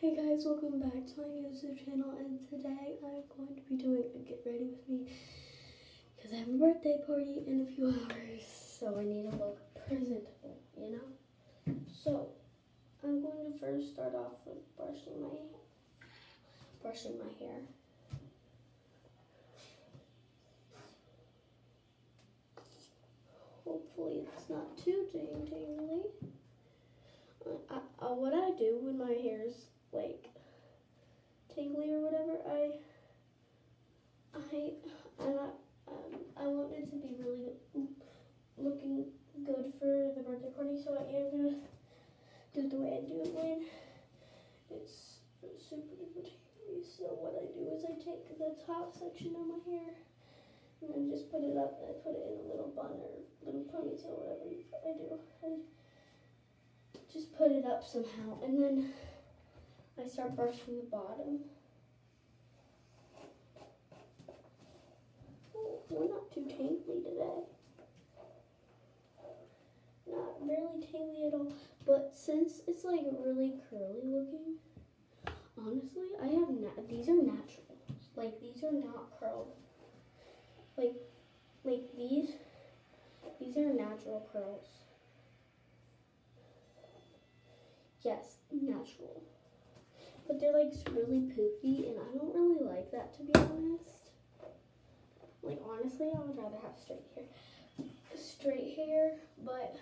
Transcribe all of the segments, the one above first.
Hey guys, welcome back to my YouTube channel, and today I'm going to be doing a get ready with me because I have a birthday party in a few hours, so I need to look presentable, you know? So, I'm going to first start off with brushing my hair. Hopefully it's not too tangly. What I do when my hair is like tingly or whatever, I want it to be really looking good for the birthday party, so I am gonna do it the way I do it when it's super duper tingly. So what I do is I take the top section of my hair and then just put it up, and I put it in a little bun or little ponytail, whatever I do. I just put it up somehow, and then I start brushing the bottom. Oh, we're not too tangly today. Not really tangly at all, but since it's like really curly looking, honestly, I have these are natural. Like these are not curled. Like these are natural curls. Yes, natural. But they're like really poofy, and I don't really like that, to be honest. Like honestly, I would rather have straight hair. But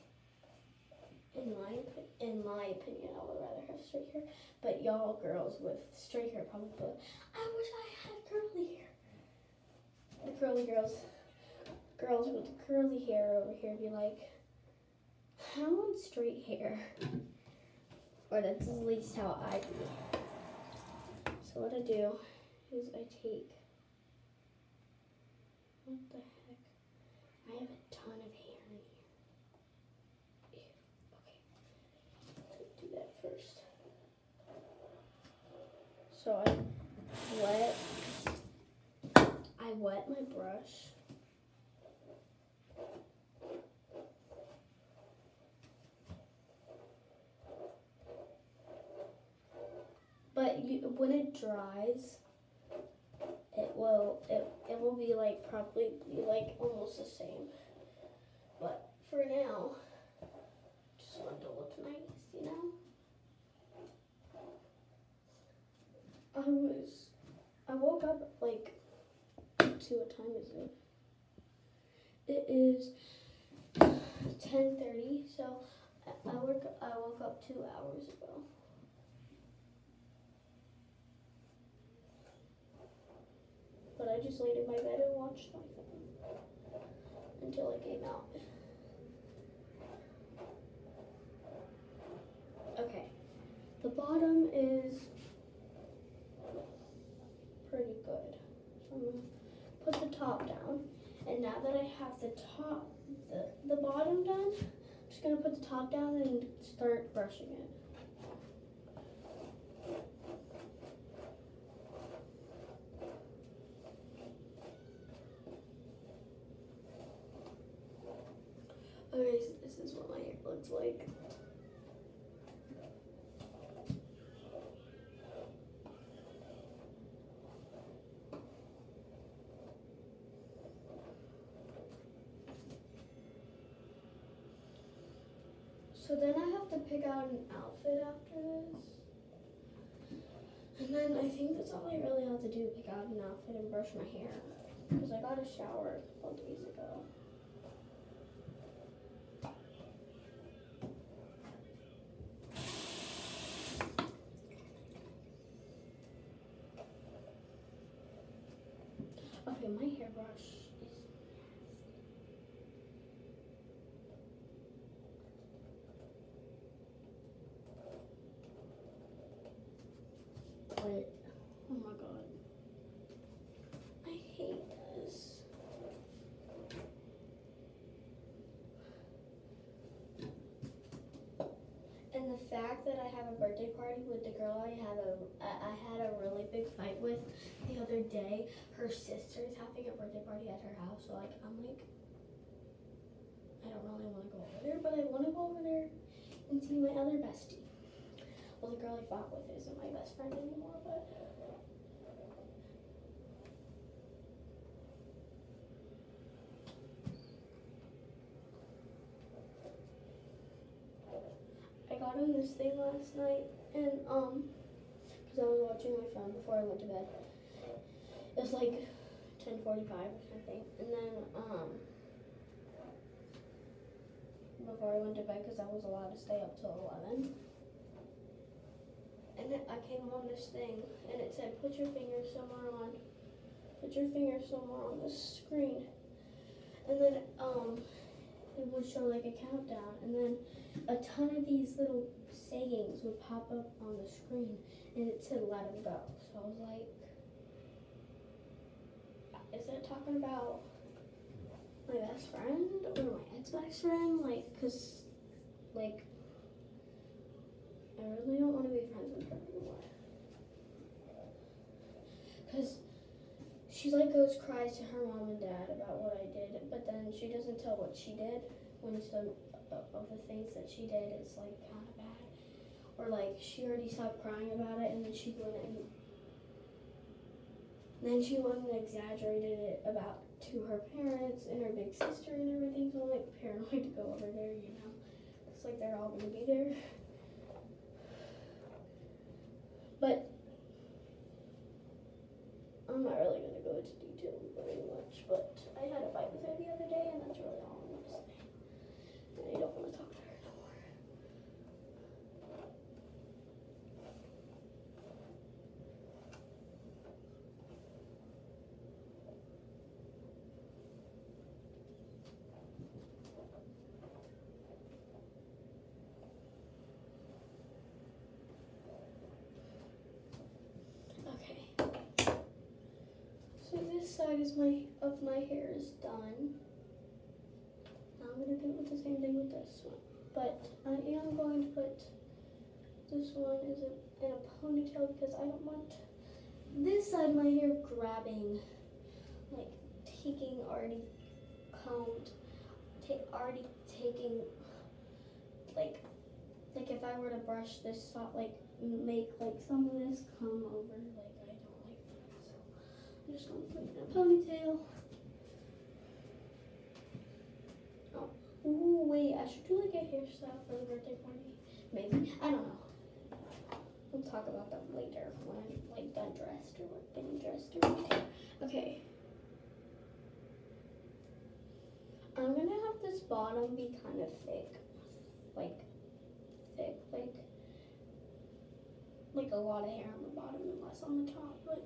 in my opinion, I would rather have straight hair. But y'all girls with straight hair probably go, I wish I had curly hair. The curly girls with the curly hair over here be like, I want straight hair. Or that's at least how I do. So what I do is I take, what the heck? I have a ton of hair in here. Ew. Okay, let's do that first. So I wet my brush. But when it dries, it will be like probably be like almost the same. But for now, just want it to look nice, you know. I woke up like, let's see, what time is it? It is 10:30. So I woke up 2 hours ago. But I just laid in my bed and watched my phone until I came out. Okay, the bottom is pretty good. So I'm gonna put the top down. And now that I have the bottom done, I'm just gonna put the top down and start brushing it. Okay, so this is what my hair looks like. So then I have to pick out an outfit after this. And then I think that's all I really have to do, pick out an outfit and brush my hair. Because I got a shower a couple days ago. Okay, my hairbrush is wait, oh my god. I hate this. And the fact that I have a birthday party with the girl I had a really big fight with the other day. Her sister's having a birthday party at her house, so like I'm like, I don't really want to go over there, but I want to go over there and see my other bestie. Well, the girl I fought with isn't my best friend anymore, but I got on this thing last night, and because I was watching my phone before I went to bed. It was like 10:45 or something, and then before I went to bed, because I was allowed to stay up till 11. And then I came on this thing, and it said, put your finger somewhere on the screen. And then it would show like a countdown, and then a ton of these little sayings would pop up on the screen, and it said let him go. So I was like, is it talking about my best friend or my ex-best friend? Like, cause like I really don't want to be friends with her anymore. Cause she like goes cries to her mom and dad about what I did, but then she doesn't tell what she did when some of the things that she did is like kind of bad. Or like she already stopped crying about it, and then she went and exaggerated it about to her parents and her big sister and everything. So I'm like paranoid to go over there, you know. It's like they're all gonna be there. But I'm not really gonna go into detail very much. But I had a fight with her the other day, and that's really all I'm gonna say. And I don't want to talk to her no more. Okay. So this side of my hair is done. Now I'm gonna do it with the same thing with this one. But I am going to put this one in a ponytail because I don't want this side of my hair grabbing, like taking already combed, already taking, like if I were to brush this off, like make like some of this come over, like I don't like that. So I'm just gonna put it in a ponytail. Oh, ooh, wait, I should do like a hairstyle for the birthday party. Maybe, I don't know. We'll talk about that later when I'm like done dressed or getting dressed or anything. Okay. I'm gonna have this bottom be kind of thick, like a lot of hair on the bottom and less on the top, but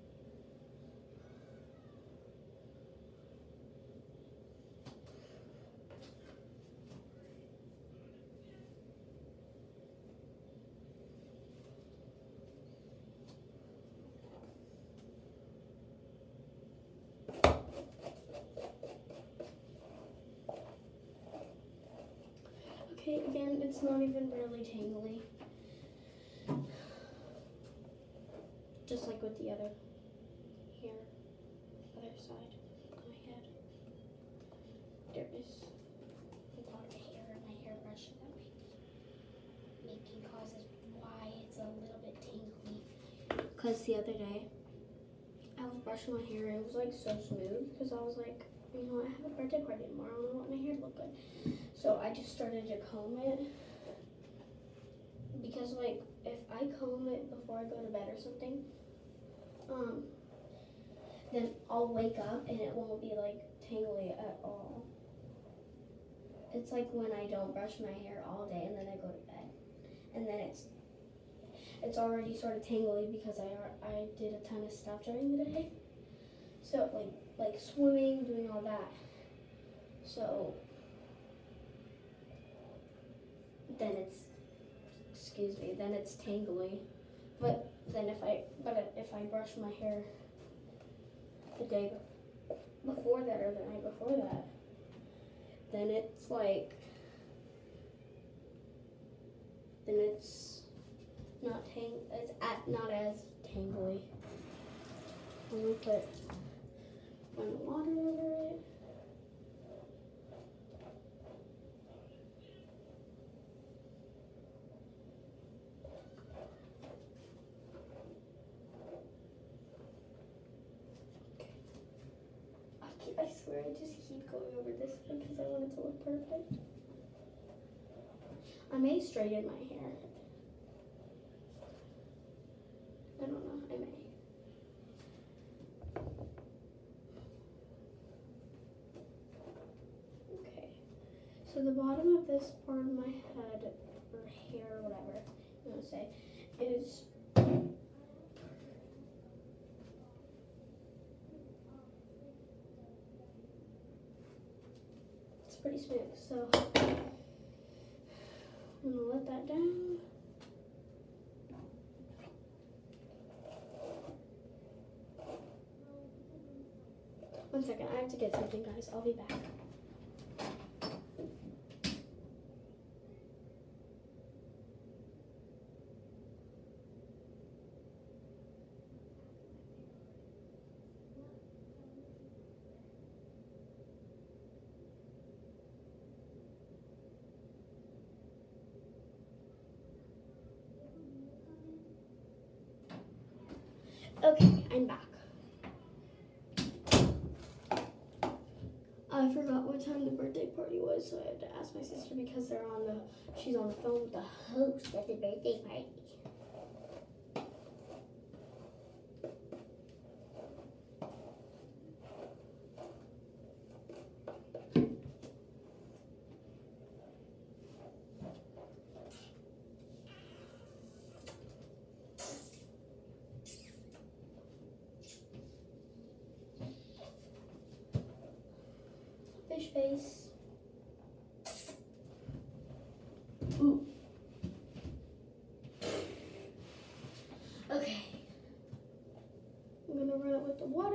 okay, again, it's not even really tangly. Just like with the other side of my head. There is a lot of hair in my hairbrush that causes why it's a little bit tingly. Because the other day, I was brushing my hair and it was like so smooth because I was like, you know, I have a birthday party tomorrow and I want my hair to look good. So I just started to comb it. Because like, if I comb it before I go to bed or something, then I'll wake up and it won't be like tangly at all. It's like when I don't brush my hair all day and then I go to bed, and then it's already sort of tangly because I did a ton of stuff during the day. So like swimming, doing all that. So then it's tangly. But then if I brush my hair the day before that or the night before that, then it's like, it's not as tangly. I'm gonna put running water over it. swear I just keep going over this because I want it to look perfect. I may straighten my hair. I don't know, I may. Okay, so the bottom of this part of my head, or hair, or whatever you want to say, is pretty smooth, so I'm gonna let that down. 1 second, I have to get something, guys. I'll be back. Okay, I'm back. I forgot what time the birthday party was, so I had to ask my sister because she's on the phone with the host at the birthday party. Fish face. Ooh. Okay. I'm gonna run it with the water.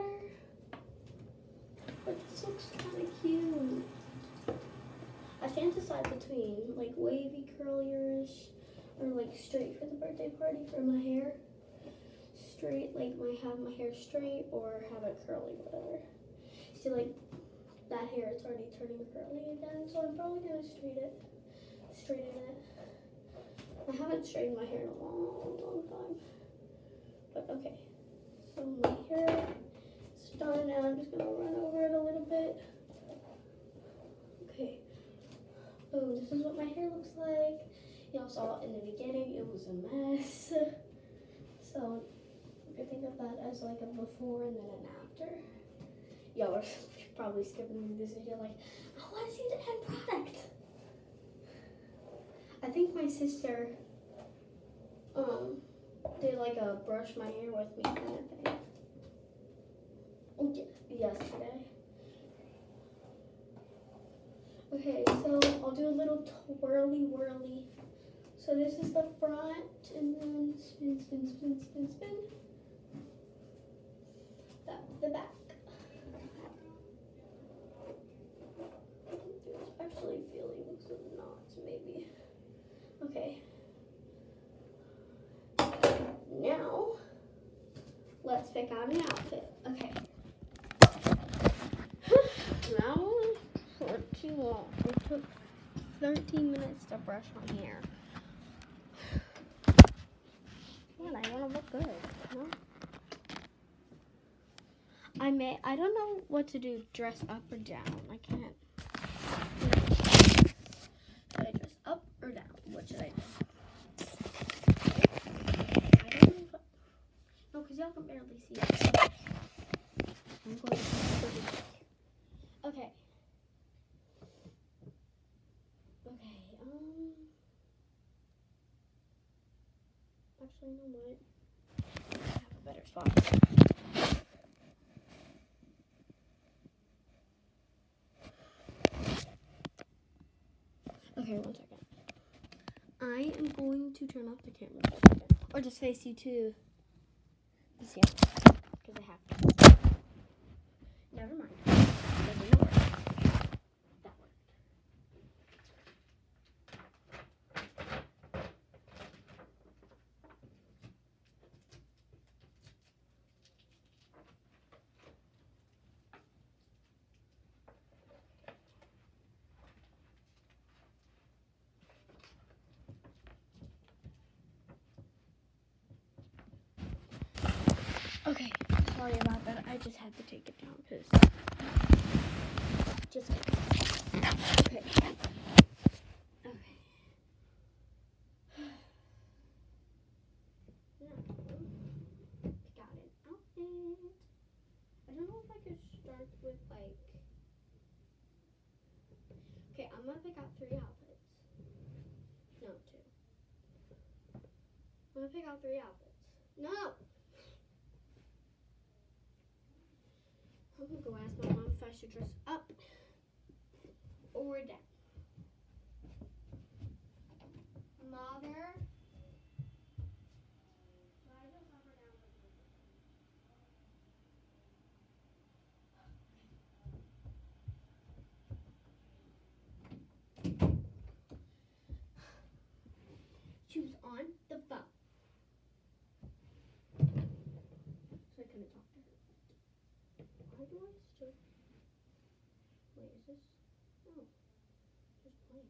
But this looks kind of cute. I can't decide between like wavy curliers or like straight for the birthday party for my hair. Straight, like have my hair straight or have it curly, whatever. See, like that hair is already turning curly again, so I'm probably gonna straighten it. I haven't straightened my hair in a long time. But okay, so my hair is done, and I'm just gonna run over it a little bit. Okay. Boom, this is what my hair looks like. Y'all saw it in the beginning, it was a mess. So you can think of that as like a before and then an after. Y'all are probably skipping through this video like, I want to see the end product. I think my sister did like a brush my hair with me kind of thing yesterday. Okay, so I'll do a little twirly. So this is the front, and then spin. That's the back. It's actually feeling some knots, maybe. Okay. Now, let's pick out an outfit. Okay. Now, what do you want? It took 13 minutes to brush my hair. Man, I want to look good, no? I don't know what to do, dress up or down. I can't. Should I dress up or down? What should I do? I don't know if no, because y'all can barely see it. I'm going to okay. Actually, you know what? I have a better spot. Okay, 1 second. I am going to turn off the camera for a second. Or just face you to this here. Because I have to. Never mind. Doesn't work. That worked. Okay, so sorry about that. I just had to take it down because just kidding. Okay. Okay. Now, got an outfit. I don't know if I could start with like. Okay, I'm gonna pick out 3 outfits. No, 2. I'm gonna pick out 3 outfits. No! I'm gonna go ask my mom if I should dress up or down. Mother? She was on the phone. So I couldn't talk to her. Why do I still... Wait, is this... No. Just playing.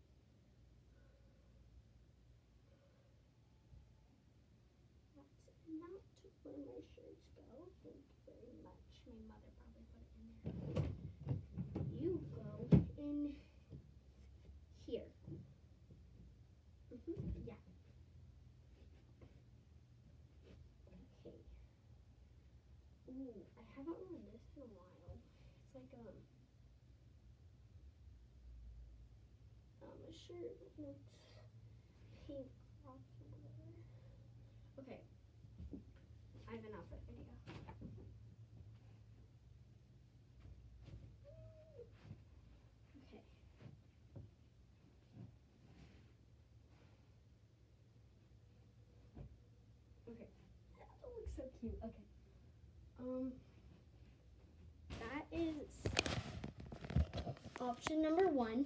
That's not where my shirts go. Thank you very much. My mother probably put it in there. You go in here. Yeah. Okay. Ooh, I haven't worn this in a while. It's like a shirt with pink crops or whatever. Okay. I have an outfit video. Okay. Okay. That looks so cute. Okay. That is option number 1.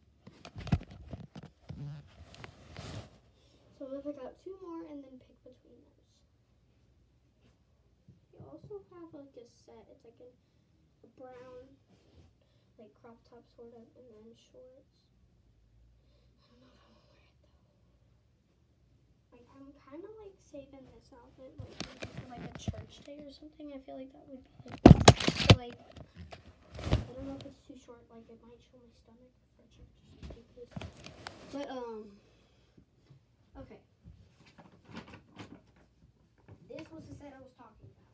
So I'm gonna pick out 2 more and then pick between those. You also have like a set. It's like a brown, like crop top sort of, and then shorts. I don't know if I will wear it though. Like I'm kind of like saving this outfit like for like a church day or something. I feel like that would be like I don't know if it's too short. Like it might show my stomach for church or something. But okay. This was the set I was talking about.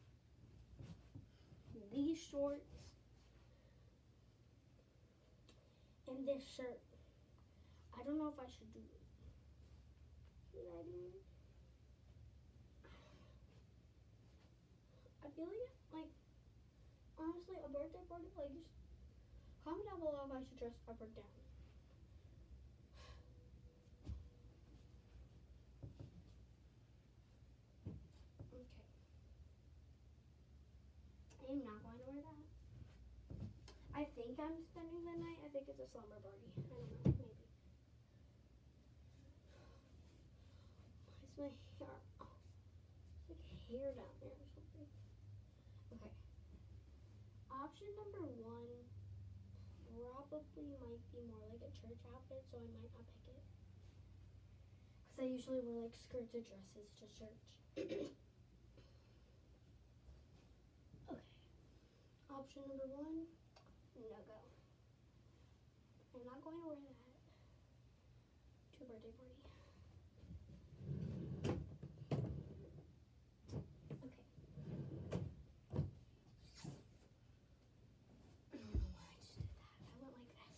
These shorts and this shirt. I don't know if I should do it. Should I do it? I feel like honestly, a birthday party, like just comment down below if I should dress up or down. I am not going to wear that. I think I'm spending the night. I think it's a slumber party. I don't know, maybe. Why is my hair? Oh, it's like hair down there or something. Okay. Option number 1 probably might be more like a church outfit, so I might not pick it. Because I usually wear like skirts or dresses to church. Option number 1, no go. I'm not going to wear that to a birthday party. Okay. I don't know why I just did that. I went like this.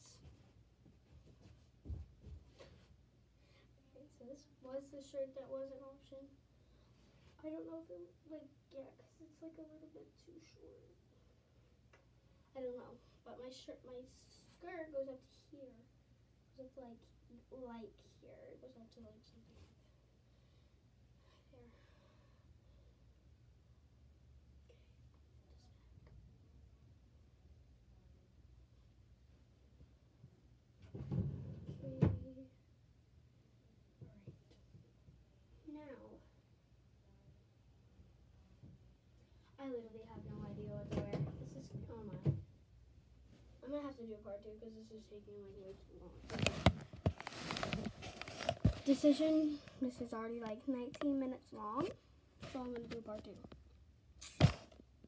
Okay, so this was the shirt that was an option. I don't know if it, like, yeah, because it's like a little bit too short. I don't know, but my skirt goes up to here. Goes up to like here. It goes up to like something like there. Okay. Alright. Now I literally have no idea what to wear. This is oh my. I'm gonna have to do a part 2 because this is taking like way too long. Decision. This is already like 19 minutes long, so I'm gonna do part 2.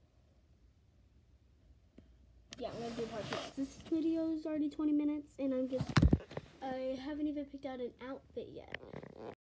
do part 2. This video is already 20 minutes, and I haven't even picked out an outfit yet.